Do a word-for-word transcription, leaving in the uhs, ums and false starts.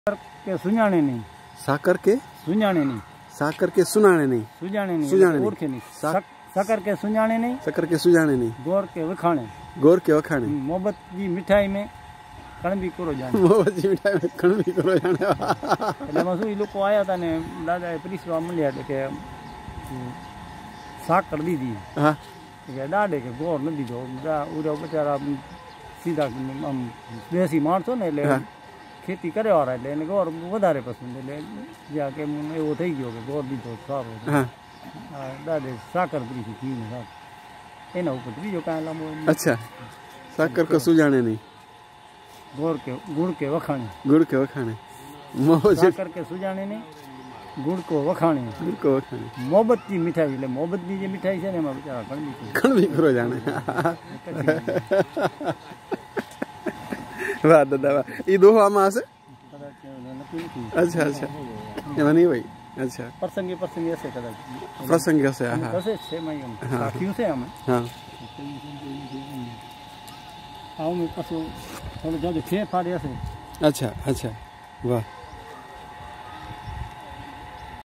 के सुञाणे नहीं साकर के सुञाणे नहीं साकर के सुनाने नहीं सुञाणे नहीं सुञाणे नहीं ओळखे नहीं साकर के सुञाणे नहीं साकर के सुजाने नहीं गोर के वखाणे गोर के वखाणे मोहब्बत जी मिठाई में कणबी करो जाने मोहब्बत जी मिठाई में कणबी करो जाने એટલે માં શું ઈ લોકો આયા હતા ને દાદાએ પ્રીસવા મળ્યા એટલે કે સાકર દીધી હા કે દાડે કે ગોર ન દીધો ઉરા બચારા સીધા આમ દેશી માણસો ને એટલે ખેતી કરે વાળા એટલે એને ગોર વધારે પસંદ એટલે જ્યાં કે એવો થઈ ગયો કે ગોર દીધો સારો દાદે સાકર પ્રીસી ઘી ને સાકર એના ઉપર બીજો કાંઈ લાંબો अच्छा साकर को सुजाने नहीं गोर के गुड़ के वखाणे गुड़ के वखाणे साकर के सुजाने नहीं गुड़ को वखाणे गुड़ को वखाणे मोहब्बत की मिठाई એટલે મોહબ્બત ની જે મિઠાઈ છે ને એમાં બિચારા કણબી कणबी करो जाने वाह दादा वाह ई दो आमा हसे अच्छा अच्छा एमा नहीं भाई अच्छा प्रसंगे प्रसंगे हसे कदाच प्रसंग हसे हां हसे છે માં એમ સાખ્યું છે અમે हां આવું મેં પાછું થોડું જાજુ ફેરફાર હશે अच्छा अच्छा वाह